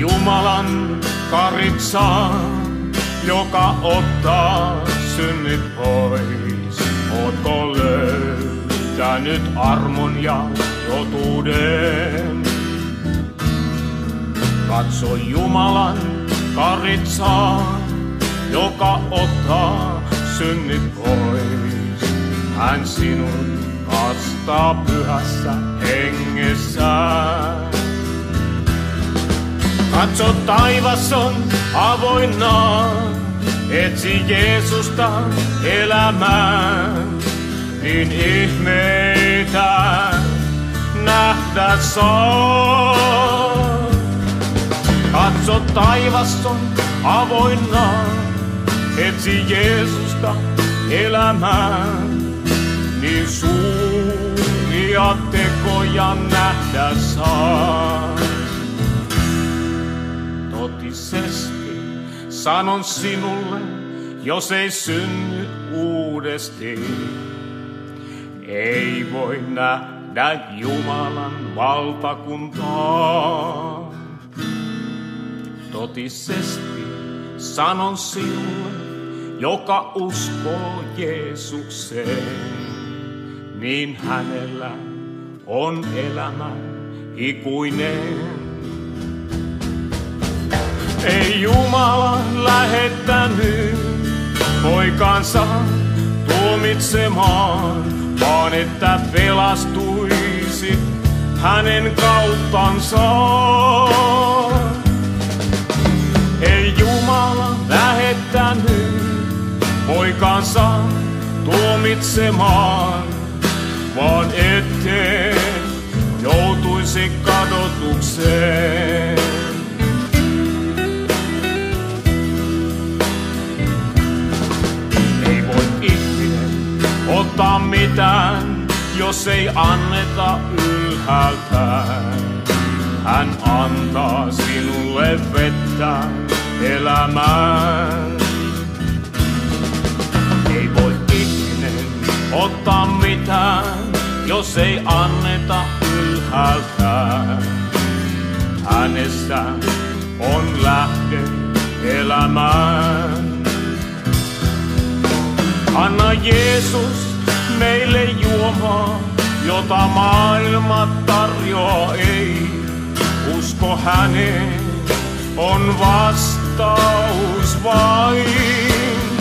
Jumalan karitsa, joka ottaa synnit pois. Ootko löytänyt armon ja totuuden? Katso Jumalan karitsaa, joka ottaa synnit pois. Hän sinut kastaa pyhässä hengessään. Katso, taivas on avoinna, etsi Jeesusta elämään, niin ihmeitä nähdä saa. Katso, taivas on avoinna, etsi Jeesusta elämään, niin suuria tekoja nähdä saa. Totisesti sanon sinulle, jos ei synny uudesti, ei voi nähdä Jumalan valtakuntaa. Totisesti sanon sinulle, joka uskoo Jeesukseen, niin hänellä on elämä ikuinen. Ei Jumala lähettänyt poikansa tuomitsemaan, vaan että pelastuisi hänen kauttansa. Ei Jumala lähettänyt poikansa tuomitsemaan, vaan ettei joutuisi kadotukseen. Ei voi ihminen ottaa mitään, jos ei anneta ylhäältään. Hän antaa sinulle vettä elämään. Ei voi ihminen ottaa mitään, jos ei anneta ylhäältään. Hänessä on lähde elämään. Anna Jeesus meille juomaa, jota maailma tarjoaa ei. Usko häneen on vastaus vain.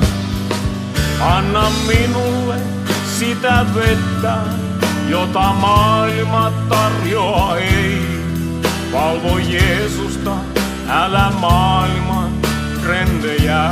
Anna minulle sitä vettä, jota maailma tarjoaa ei. Valvo Jeesusta, älä maailman trendejä.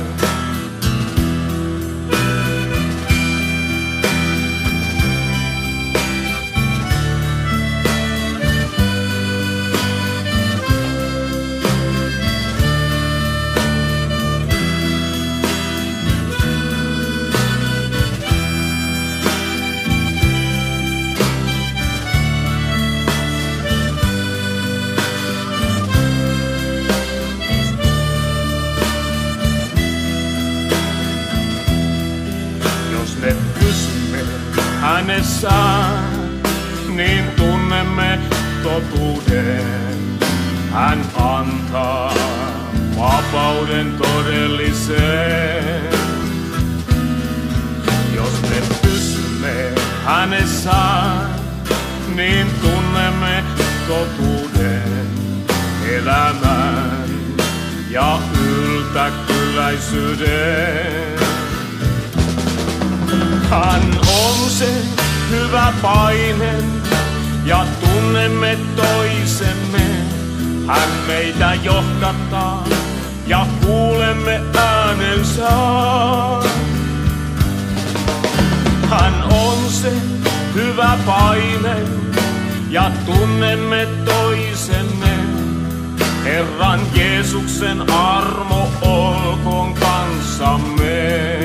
Hänessään, niin tunnemme totuuden. Hän antaa vapauden todellisen. Jos me pysymme hänessään, niin tunnemme totuuden, elämän ja yltäkylläisyyden. Hän on se hyvä painen ja tunnemme toisemme. Hän meitä johdattaa ja kuulemme äänensä. Hän on se hyvä painen ja tunnemme toisemme. Herran Jeesuksen armo olkoon kanssamme.